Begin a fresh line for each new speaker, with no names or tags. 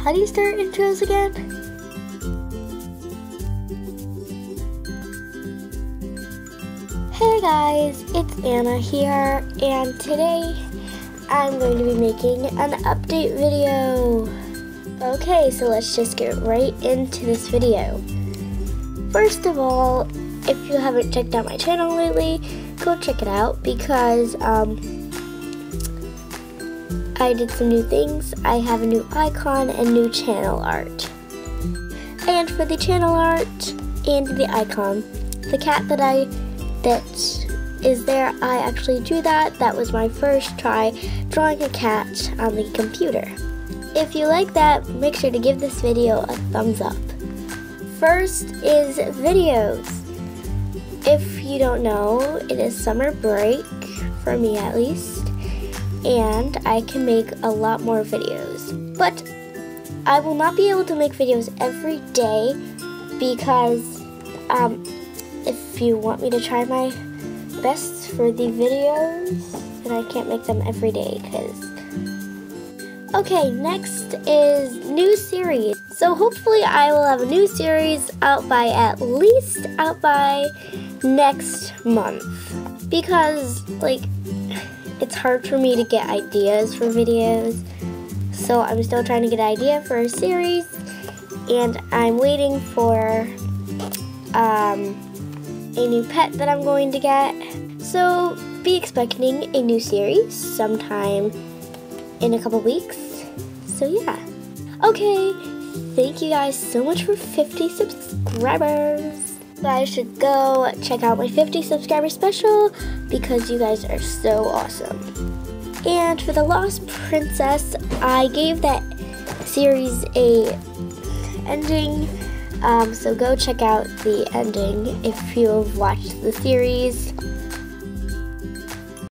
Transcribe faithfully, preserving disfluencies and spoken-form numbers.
how do you start intros again? Hey guys, it's Anna here, and today I'm going to be making an update video. Okay, so let's just get right into this video. First of all, if you haven't checked out my channel lately, go check it out because um, I did some new things. I have a new icon and new channel art. And for the channel art and the icon, the cat that I that is there, I actually drew that. That was my first try drawing a cat on the computer. If you like that, make sure to give this video a thumbs up. First is videos. If you don't know, it is summer break, for me at least, and I can make a lot more videos. But I will not be able to make videos every day because um, if you want me to try my best for the videos, then I can't make them every day because... Okay, next is new series. So hopefully I will have a new series out by at least out by next month. Because, like, it's hard for me to get ideas for videos. So I'm still trying to get an idea for a series. And I'm waiting for um, a new pet that I'm going to get. So be expecting a new series sometime in a couple weeks. So yeah. Okay, thank you guys so much for fifty subscribers. You guys should go check out my fifty subscriber special because you guys are so awesome. And for The Lost Princess, I gave that series a ending. Um, so go check out the ending if you have watched the series.